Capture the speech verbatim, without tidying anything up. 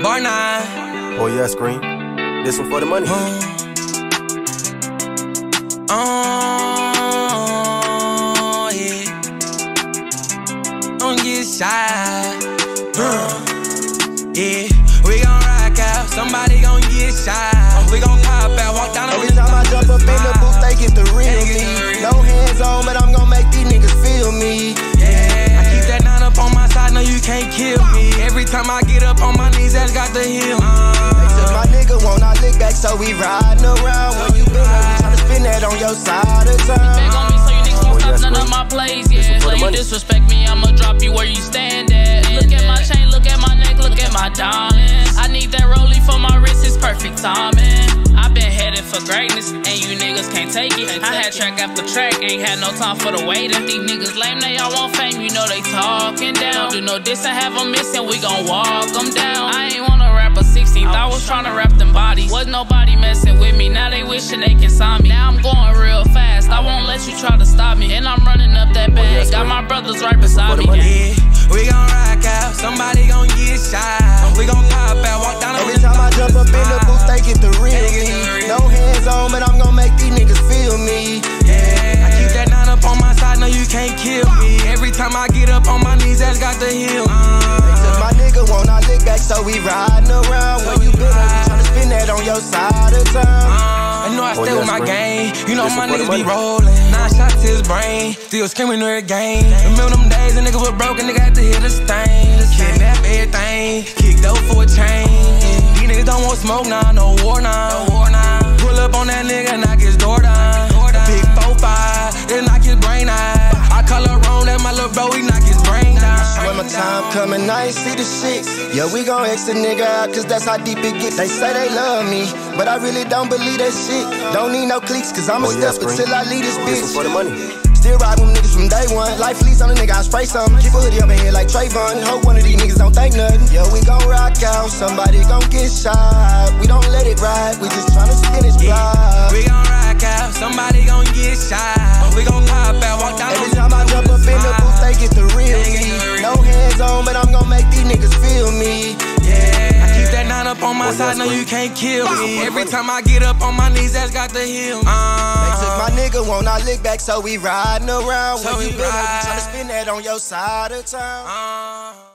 Bar nine. Oh yeah, scream. This one for the money. Uh, oh, yeah. Don't get shy. Uh, yeah. We gon' rock out. Somebody gon' get shy. We gon' pop out. Walk down the Every time I jump up in the booth, they get the real me. No hands on, but I'm gon' make these niggas feel me. Yeah. I keep that nine up on my side. No, you can't kill me. Every time I get up on my knees, that's got the heel. They said my nigga won't not lick back, so we riding around. When you been up, we tryna spin that on your side of town. Back on me, so you niggas won't stop none of my plays, yeah. So you disrespect me, I'ma drop you where you stand at. Look at my chain, look at my neck, look at my diamonds. I need that rollie for my wrist, it's perfect timing. I been headed for greatness, and you niggas can't take it. I had track after track, ain't had no time for the waiting. These niggas lame, they all want fame, you know they talking down. Do no diss and have them missing, we gon' walk them down. I ain't wanna rap a sixteenth, I was tryna rap them bodies. Was nobody messing with me, now they wishing they can sign me. Now I'm going real fast, I won't let you try to stop me. And I'm running up that bag, got my brothers right beside me. Yeah, we gon' rock out, somebody gon' get shy. We gon' pop out, walk down the Every time I jump up in the booth, they get the real me. No hands on, but I'm gon' make these niggas feel me. Yeah, I keep that nine up on my side, no you can't kill me. Every time I get up on my knees, that's got the heel. They said my nigga won't not lick back, so we riding around. When you been up, we tryna spin that on your side of town. I know I stay with my gang. You know my niggas be rolling. Nine shots to his brain, still screaming every game. Remember them days a nigga was broke and nigga had to hit the stain. Kidnap everything, kick dope for a chain. These niggas don't want smoke now, no war now. Pull up on that nigga, knock his door down. Big four five, it knock his brain out. I call her wrong, that my little bro, he knock his brain down. When my time coming, I ain't see the shit. Yeah, we gon' X a nigga out, cause that's how deep it gets. They say they love me, but I really don't believe that shit. Don't need no cliques, cause I'ma Oh, yeah, step scream. until I leave this This bitch. one for the money. Still ride with niggas from day one. Life leads on a nigga, I spray something. Keep a hoodie up in here like Trayvon. Hope one of these niggas don't think nothing. Yeah, we gon' rock out, somebody gon' get shot. We don't let it ride, we just tryna spin this block. We gon' rock out, somebody gon' get shot. We gon' pop out, walk down Every time I jump up in the booth, they get the real me. No hands on, but I'm gon' make these niggas feel me. Yeah, I keep that nine up on my Oh, yeah, side, no scream. you can't kill me. Every time I get up on my knees, that's got the heel. Uh, They took my nigga, won't not lick back, so we riding around. So When we you been up, we ride. tryna spin that on your side of town. uh.